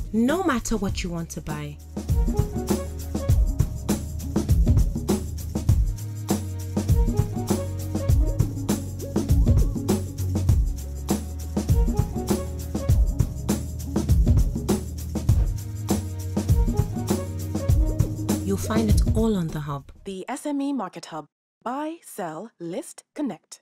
no matter what you want to buy. You'll find it all on the hub. The SME Market Hub. Buy, sell, list, connect.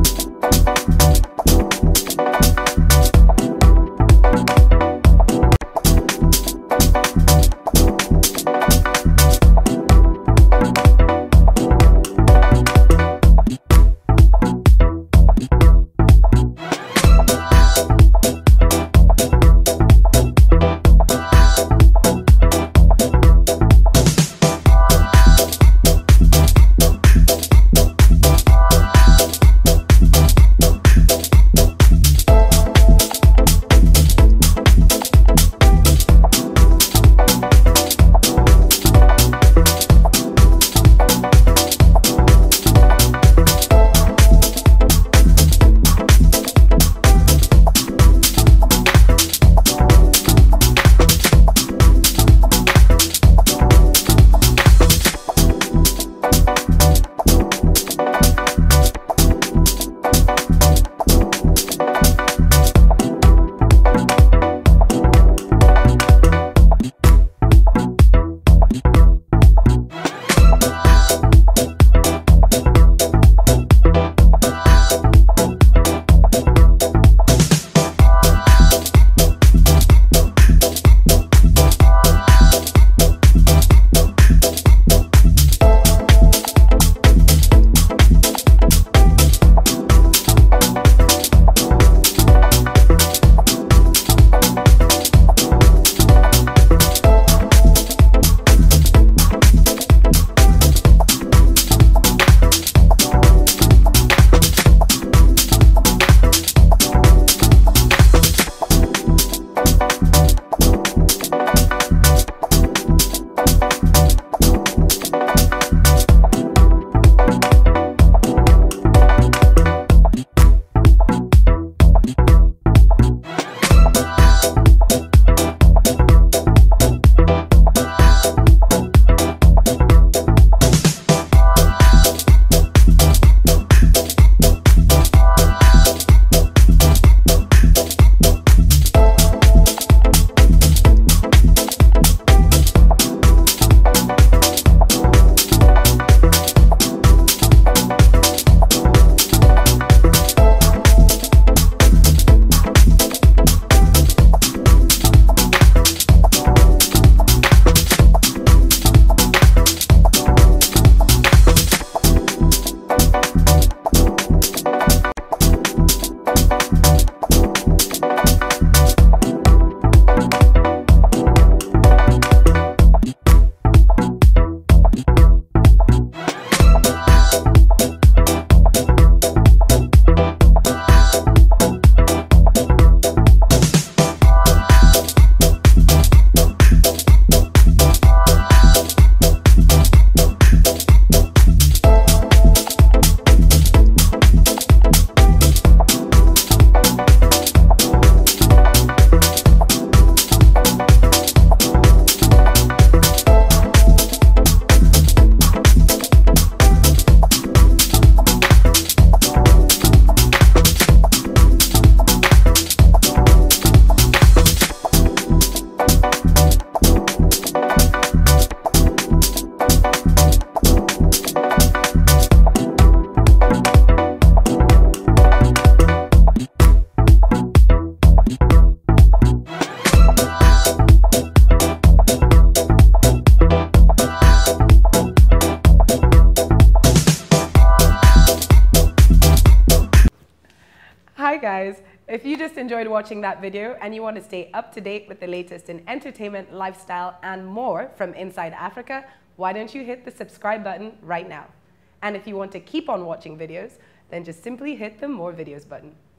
Hi guys, if you just enjoyed watching that video and you want to stay up to date with the latest in entertainment, lifestyle and more from inside Africa, why don't you hit the subscribe button right now? And if you want to keep on watching videos, then just simply hit the more videos button.